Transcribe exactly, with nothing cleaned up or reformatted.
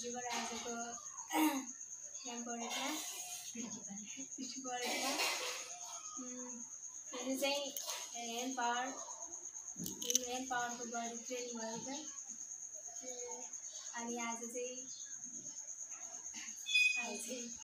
भिडियोबाट आजको यहाँ गरेका पिछु गरेका यो चाहिँ ह्यान्ड पावर ह्यान्ड पावरको बडी ट्रेनिङ भएको छ। अनि आज चाहिँ आज चाहिँ